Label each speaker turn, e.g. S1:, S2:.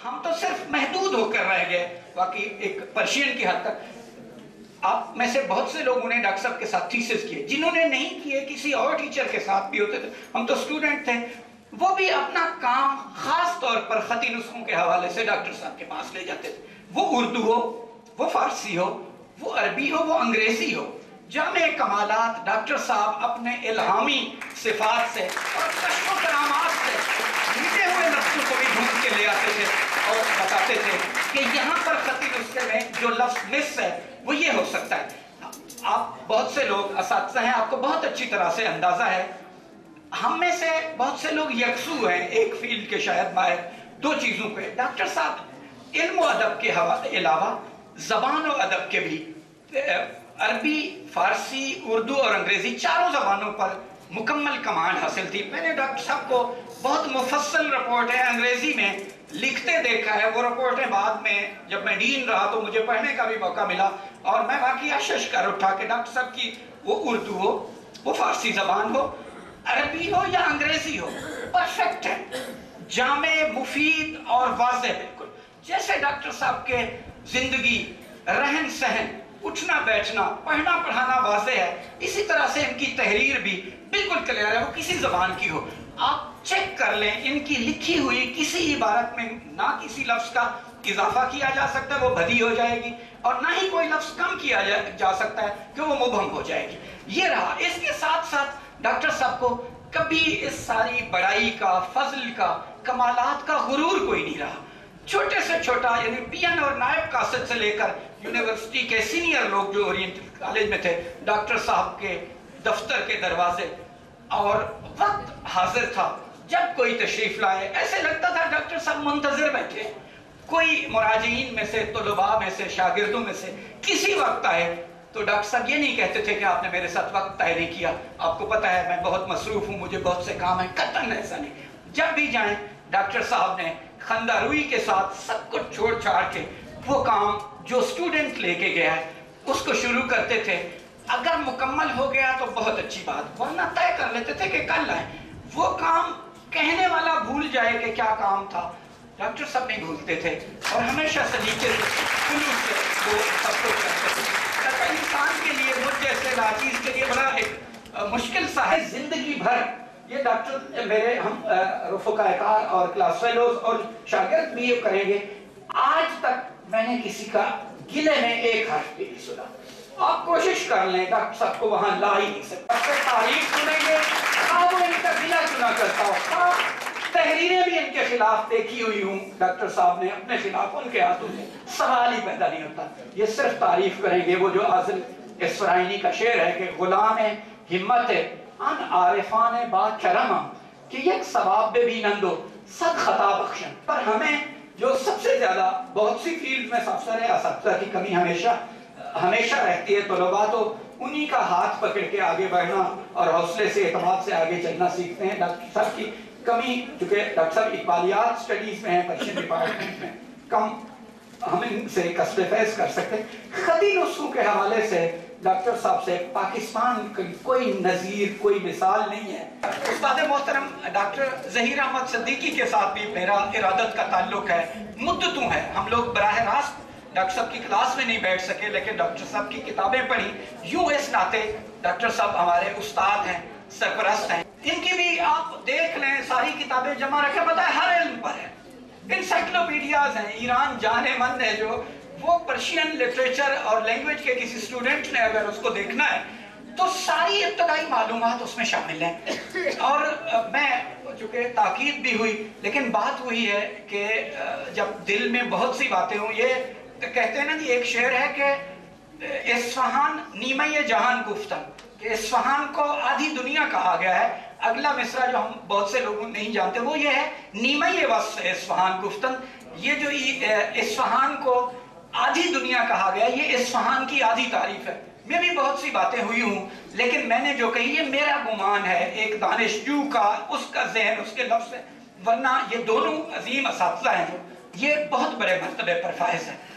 S1: ہم تو صرف محدود ہو کر رہ گئے باقی ایک پرشین کی حد تک. آپ میں سے بہت سے لوگوں نے ڈاکٹر صاحب کے ساتھ تھیسس کیے, جنہوں نے نہیں کیے کسی اور ٹیچر کے ساتھ بھی ہوتے تھے, ہم تو اسٹوڈنٹ تھے, وہ بھی اپنا کام خاص طور پر خطی نسخوں کے حوالے سے ڈاکٹر صاحب کے پاس لے جاتے تھے. وہ اردو ہو, وہ فارسی ہو, وہ عربی ہو, وہ انگریزی ہو, جامع کمالات ڈاکٹر صاحب اپنے الہامی صفات سے اور کشف و کرامات سے مٹے ہوئے لفظوں کو بھی ڈھونڈ کے لے آتے تھے اور بتاتے تھے کہ یہاں پر خطی نسخے میں جو لفظ مس ہے وہ یہ ہو سکتا ہے. آپ بہت سے لوگ اساتذہ ہیں, آپ کو بہت اچھی طرح سے اندازہ ہے, ہم میں سے بہت سے لوگ یکسو ہیں ایک فیلڈ کے شاید ماہر دو چیزوں پہ. ڈاکٹر صاحب علم و ادب کے علاوہ زبان و ادب کے بھی, عربی, فارسی, اردو اور انگریزی چاروں زبانوں پر مکمل کمانڈ حاصل تھی. میں نے ڈاکٹر صاحب کو بہت مفصل رپورٹ ہے انگریزی میں لکھتے دیکھا ہے. وہ رپورٹیں بعد میں جب میں ڈین رہا تو مجھے پڑھنے کا بھی موقع ملا اور میں واقعی اشش کر اٹھا کہ ڈاکٹر صاحب کی وہ اردو ہو, وہ فارسی زبان ہو, عربی ہو یا انگریزی ہو, پرفیکٹ ہے, جامع, مفید اور واضح بالکل. جیسے ڈاکٹر صاحب کے زندگی, رہن سہن, اٹھنا بیٹھنا, پڑھنا پڑھانا واضح ہے, اسی طرح سے ان کی تحریر بھی بالکل کلیئر ہے, وہ کسی زبان کی ہو. آپ چیک کر لیں, ان کی لکھی ہوئی کسی عبارت میں نہ کسی لفظ کا اضافہ کیا جا سکتا ہے, وہ بھدی ہو جائے گی, اور نہ ہی کوئی لفظ کم کیا جا سکتا ہے کہ وہ مبہم ہو جائے گی. یہ رہا. اس کے ساتھ ساتھ ڈاکٹر صاحب کو کبھی اس ساری بڑائی کا, فضل کا, کمالات کا غرور کوئی نہیں رہا. چھوٹے سے چھوٹا یعنی پی این اور نائب قاصد سے لے کر یونیورسٹی کے سینئر لوگ جو اورینٹل کالج میں تھے, ڈاکٹر صاحب کے دفتر کے دروازے اور وقت حاضر تھا. جب کوئی تشریف لائے ایسے لگتا تھا ڈاکٹر صاحب منتظر بیٹھے, کوئی مراجعین میں سے, طلباء میں سے, شاگردوں میں سے کسی وقت آئے تو ڈاکٹر صاحب یہ نہیں کہتے تھے کہ آپ نے میرے ساتھ وقت طے نہیں کیا, آپ کو پتا ہے میں بہت مصروف ہوں, مجھے بہت سے کام ہیں. قطعاً ایسا نہیں. جب بھی جائیں ڈاکٹر صاحب نے خندہ روئی کے ساتھ سب کچھ چھوڑ چھاڑ کے وہ کام جو اسٹوڈنٹ لے کے گیا ہے اس کو شروع کرتے تھے. اگر مکمل ہو گیا تو بہت اچھی بات, ورنہ طے کر لیتے تھے کہ کل آئیں. وہ کام کہنے والا بھول جائے کہ کیا کام تھا, ڈاکٹر صاحب نہیں بھولتے تھے اور ہمیشہ سلیقے سے, خلوص سے وہ سب کچھ کرتے تھے. انسان کے لیے, مجھ جیسے لاچیز کے لیے بڑا ایک مشکل سا ہے زندگی بھر. یہ ڈاکٹر میرے ہم رفقائے کار اور کلاس فیلوز اور شاگرد بھی یہ کریں گے, آج تک میں نے کسی کا گلے میں ایک حرف بھی نہیں سنا. آپ کوشش کر لیں, ڈاکٹر صاحب کو وہاں لا ہی نہیں سکتا. تعریف سنیں گے, آپ ان کا گلہ چنا کرتا ہو. تحریریں بھی ان کے خلاف دیکھی ہوئی ہوں, ڈاکٹر صاحب نے اپنے خلاف, ان کے ہاتھوں سے سوال ہی پیدا نہیں ہوتا. یہ صرف تعریف کریں گے. وہ جو عازل اسفرائینی کا شعر ہے کہ غلام ہمت ان عارفان با کرما کہ یک ثواب بے بھی نندو صد خطا بخشن. پر ہمیں جو سب سے زیادہ بہت سی فیلڈ میں سفسر ہے, اساتذہ کی کمی ہمیشہ رہتی ہے. طلباء تو انہی کا ہاتھ پکڑ کے آگے بڑھنا اور حوصلے سے, اعتماد سے آگے چلنا سیکھتے ہیں. ڈاکٹر صاحب کی کمی, چونکہ ڈاکٹر صاحب اقبالیات سٹڈیز میں ہیں, پرشین ڈپارٹمنٹ میں, کم ہم ان سے کسب فیض کر سکتے ہیں. خطی نسخوں کے حوالے سے ڈاکٹر صاحب سے پاکستان کی کوئی نظیر, کوئی مثال نہیں ہے. استاد محترم ڈاکٹر ظہیر احمد صدیقی کے ساتھ بھی میرا ارادت کا تعلق ہے, مدتوں ہے. ہم لوگ براہ راست ڈاکٹر صاحب کی کلاس میں نہیں بیٹھ سکے, لیکن ڈاکٹر صاحب کی کتابیں پڑھی. یوں اس ناطے ڈاکٹر صاحب ہمارے استاد ہیں, سرپرست ہیں. ان کی بھی آپ دیکھ لیں, ساری کتابیں جمع رکھیں, پتہ ہے ہر علم پر ہے. انسائکلوپیڈیاز ہیں, ایران جانے مند ہے جو, وہ پرشین لٹریچر اور لینگویج کے کسی اسٹوڈنٹ نے اگر اس کو دیکھنا ہے تو ساری ابتدائی معلومات اس میں شامل ہیں. اور میں چونکہ تاکید بھی ہوئی, لیکن بات وہی ہے کہ جب دل میں بہت سی باتیں ہوں, یہ کہتے ہیں نا جی, ایک شعر ہے کہ اصفہان نیمہ جہان گفتن, کہ اصفہان کو آدھی دنیا کہا گیا ہے. اگلا مصرع جو ہم بہت سے لوگوں نہیں جانتے وہ یہ ہے, نیمہ وصف اصفہان گفتن. یہ جو اصفہان کو آدھی دنیا کہا گیا, یہ اصفہان کی آدھی تعریف ہے. میں بھی بہت سی باتیں ہوئی ہوں, لیکن میں نے جو کہی یہ میرا گمان ہے, ایک دانشجو کا, اس کا ذہن, اس کے لفظ ہے. ورنہ یہ دونوں عظیم اساتذہ ہیں جو یہ بہت بڑے مرتبے پر فائز ہیں.